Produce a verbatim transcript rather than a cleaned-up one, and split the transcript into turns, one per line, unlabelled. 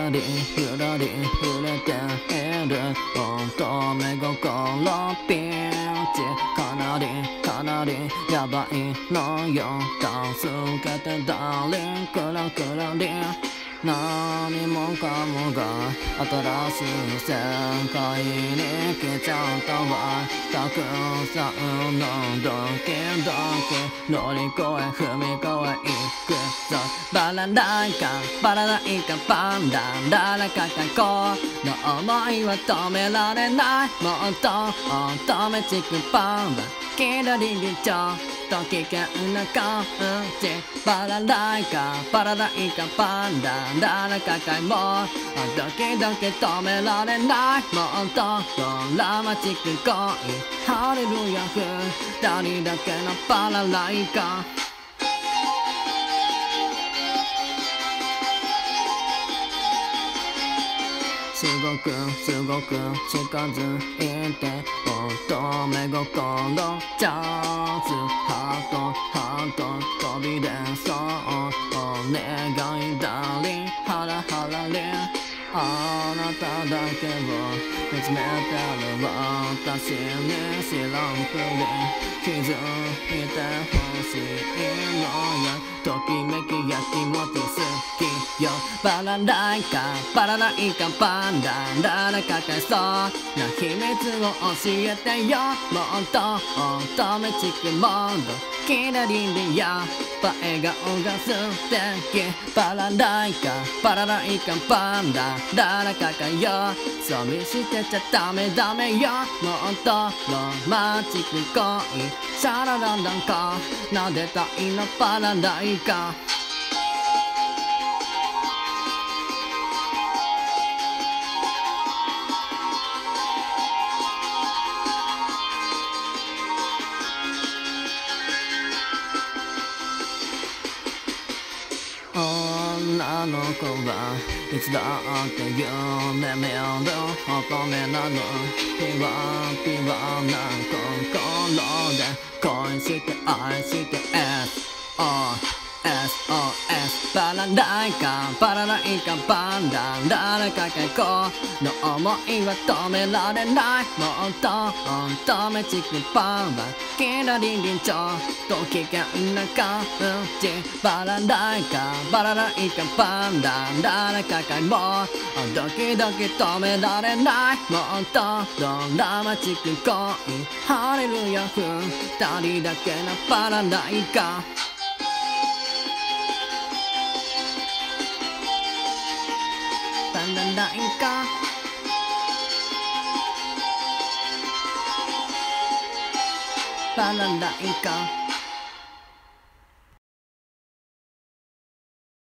らりゆらり揺れている乙女心ピンチかなりかなりやばいのよ助けてダーリンクラクラリン何もかもが新しい世界に来ちゃったわたくさんのドキドキ乗り越え踏み越えいくぞバラライカバラライカパンダ誰かがこの想いは止められないもっと乙女チックパンダキラリリチョと危険な感じバラライカバラライカパンダ誰かかいもドキドキ止められないもっとドラマチック恋ハレルヤふたりだけのバラライカすごくすごく近づいて乙女心ジャズハートハート飛び出そうお願いダーリンハラハラリンあなただけを見つめてる私に知らんぷり気づいてほしいのよときめきや気持ち好きよバラライカバラライカパンダ誰かがそうな秘密を教えてよもっと乙女チックモードキラリリや笑顔が素敵バラライカバラライカパンダ誰かがよそう見してちゃダメダメよもっとロマンチック恋シャララランカ撫でたいのバラライカ女の子はいつだって夢見る乙女なのピュアピュアな心で恋して愛して エスオーエスオーエス バラライカバラライカパンダ誰かがこの想いは止められないもっと乙女チックパンダキラリリンチョと危険な感じバラライカバラライカパンダ誰かがもうドキドキ止められないもっとドラマチック恋ハレルヤふたりだけのバラライカバラライカバラライカ